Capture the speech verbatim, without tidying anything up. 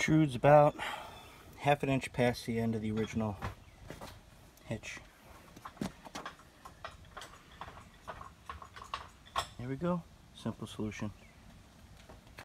protrudes about half an inch past the end of the original hitch. There we go. Simple solution.